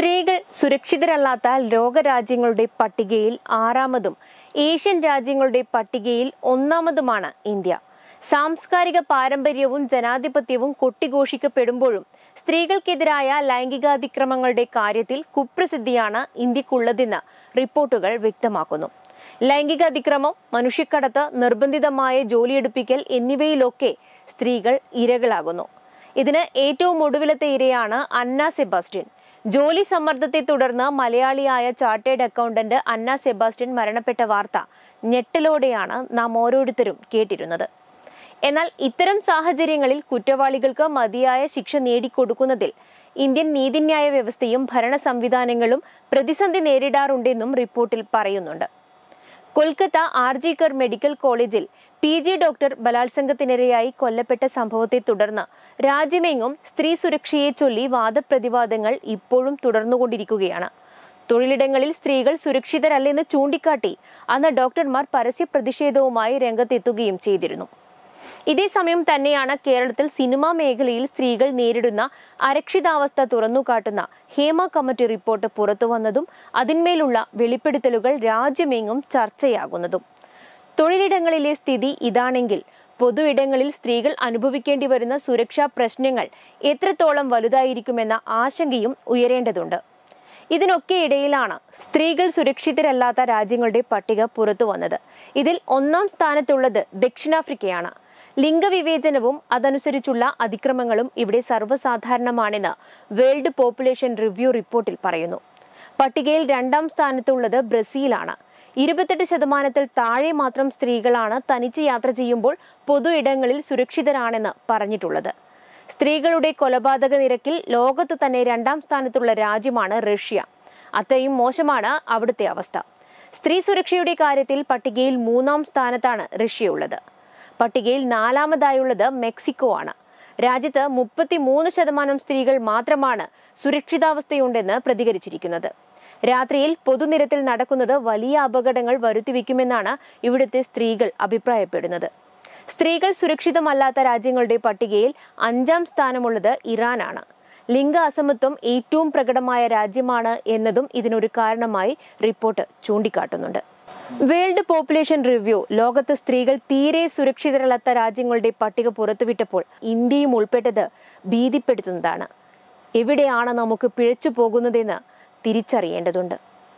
സ്ത്രീകൾ സുരക്ഷിതരല്ലാത്ത ലോകരാജ്യങ്ങളുടെ പട്ടികയിൽ 6-മതും ഏഷ്യൻ രാജ്യങ്ങളുടെ പട്ടികയിൽ 1-മതുമാണ് ഇന്ത്യ. സാംസ്കാരിക പാരമ്പര്യവും ജനാധിപത്യവും കൊട്ടിഘോഷിക്കപ്പെടുമ്പോഴും സ്ത്രീകൾക്കെതിരായ ലൈംഗികാതിക്രമങ്ങളുടെ കാര്യത്തിൽ കുപ്രസിദ്ധിയാണ് ഇന്ത്യക്കുള്ളതെന്ന് റിപ്പോർട്ടുകൾ വ്യക്തമാക്കുന്നു. ലൈംഗികാതിക്രമം, മനുഷ്യക്കടത്ത്, നിർബന്ധിതമായ ജോലിയെടുപ്പിക്കൽ എന്നിവയിലൊക്കെ സ്ത്രീകൾ ഇരകളാകുന്നു. ഇതിന് ഏറ്റവും ഒടുവിലത്തെ ഇരയാണ് അന്ന സെബാസ്റ്റ്യൻ. ജോലി സമ്മർദ്ദത്തെ തുടർന്ന് മലയാളിയായ ചാർട്ടേഡ് അക്കൗണ്ടന്റ് അന്ന സെബാസ്റ്റ്യൻ മരണപ്പെട്ട വാർത്ത ഞെട്ടലോടെയാണ് നാം ഓരോരുത്തരും കേട്ടിരുന്നത്. എന്നാൽ ഇത്തരം സാഹചര്യങ്ങളിൽ കുറ്റവാളികൾക്ക് മതിയായ ശിക്ഷ നേടിക്കൊടുക്കുന്നതിൽ ഇന്ത്യൻ നീതിന്യായ വ്യവസ്ഥയും ഭരണ സംവിധാനങ്ങളും പ്രതിസന്ധി നേരിടാറുണ്ടെന്നും റിപ്പോർട്ടിൽ പറയുന്നുണ്ട്. കൊൽക്കത്ത ആർജിക്കർ മെഡിക്കൽ കോളേജിൽ PG ഡോക്ടർ ബലാത്സംഗത്തിനിരയായി കൊല്ലപ്പെട്ട സംഭവത്തെ തുടർന്ന് രാജ്യമെങ്ങും സ്ത്രീ സുരക്ഷയെ ചൊല്ലി വാദപ്രതിവാദങ്ങൾ ഇപ്പോഴും തുടർന്നുകൊണ്ടിരിക്കുകയാണ്. തൊഴിലിടങ്ങളിൽ സ്ത്രീകൾ സുരക്ഷിതരല്ലെന്ന് ചൂണ്ടിക്കാട്ടി അന്ന് ഡോക്ടർമാർ പരസ്യ പ്രതിഷേധവുമായി രംഗത്തെത്തുകയും ചെയ്തിരുന്നു. ഇതേസമയം തന്നെയാണ് കേരളത്തിൽ സിനിമാ മേഖലയിൽ സ്ത്രീകൾ നേരിടുന്ന അരക്ഷിതാവസ്ഥ തുറന്നുകാട്ടുന്ന ഹേമ കമ്മിറ്റി റിപ്പോർട്ട് പുറത്തുവന്നതും അതിന്മേലുള്ള വെളിപ്പെടുത്തലുകൾ രാജ്യമെങ്ങും ചർച്ചയാകുന്നതും. തൊഴിലിടങ്ങളിലെ സ്ഥിതി ഇതാണെങ്കിൽ പൊതു ഇടങ്ങളിൽ സ്ത്രീകൾ അനുഭവിക്കേണ്ടി വരുന്ന സുരക്ഷാ പ്രശ്നങ്ങൾ എത്രത്തോളം വലുതായിരിക്കുമെന്ന ആശങ്കയും ഉയരേണ്ടതുണ്ട്. ഇതിനൊക്കെ ഇടയിലാണ് സ്ത്രീകൾ സുരക്ഷിതരല്ലാത്ത രാജ്യങ്ങളുടെ പട്ടിക പുറത്തുവന്നത്. ഇതിൽ 1-ാം സ്ഥാനത്തുള്ളത് ദക്ഷിണാഫ്രിക്കയാണ്. ലിംഗവിവേചനവും അതനുസരിച്ചുള്ള അതിക്രമങ്ങളും ഇവിടെ സർവ്വസാധാരണമാണെന്ന് വേൾഡ് പോപ്പുലേഷൻ റിവ്യൂ റിപ്പോർട്ടിൽ പറയുന്നു. പട്ടികയിൽ 2-ാം സ്ഥാനത്തുള്ളത് ബ്രസീലാണ്. 28% താഴെ മാത്രം സ്ത്രീകളാണ് തനിച്ച് യാത്ര ചെയ്യുമ്പോൾ പൊതു ഇടങ്ങളിൽ സുരക്ഷിതരാണെന്ന് പറഞ്ഞിട്ടുള്ളത്. സ്ത്രീകളുടെ കൊലപാതക നിരക്കിൽ ലോകത്ത് തന്നെ 2-ാം സ്ഥാനത്തുള്ള രാജ്യമാണ് റഷ്യ. അത്രയും മോശമാണ് അവിടുത്തെ അവസ്ഥ. സ്ത്രീ സുരക്ഷയുടെ കാര്യത്തിൽ പട്ടികയിൽ 3-ാം സ്ഥാനത്താണ് റഷ്യയുള്ളത്. പട്ടികയിൽ 4-മതായുള്ളത് മെക്സിക്കോ ആണ്. രാജ്യത്ത് 33% സ്ത്രീകൾ മാത്രമാണ് സുരക്ഷിതാവസ്ഥയുണ്ടെന്ന് പ്രതികരിച്ചിരിക്കുന്നത്. രാത്രിയിൽ പൊതുനിരത്തിൽ നടക്കുന്നത് വലിയ അപകടങ്ങൾ വരുത്തിവെക്കുമെന്നാണ് ഇവിടുത്തെ സ്ത്രീകൾ അഭിപ്രായപ്പെടുന്നത്. സ്ത്രീകൾ സുരക്ഷിതമല്ലാത്ത രാജ്യങ്ങളുടെ പട്ടികയിൽ 5-ാം സ്ഥാനമുള്ളത് ഇറാനാണ്. ലിംഗ അസമത്വം ഏറ്റവും പ്രകടമായ രാജ്യമാണ് എന്നതും ഇതിനൊരു കാരണമായി റിപ്പോർട്ട് ചൂണ്ടിക്കാട്ടുന്നുണ്ട്. വേൾഡ് പോപ്പുലേഷൻ റിവ്യൂ ലോകത്ത് സ്ത്രീകൾ തീരെ സുരക്ഷിതരല്ലാത്ത രാജ്യങ്ങളുടെ പട്ടിക പുറത്തുവിട്ടപ്പോൾ ഇന്ത്യയും ഉൾപ്പെട്ടത് ഭീതിപ്പെടുത്തുന്നതാണ്. എവിടെയാണ് നമുക്ക് പിഴച്ചു പോകുന്നതെന്ന് തിരിച്ചറിയേണ്ടതുണ്ട്.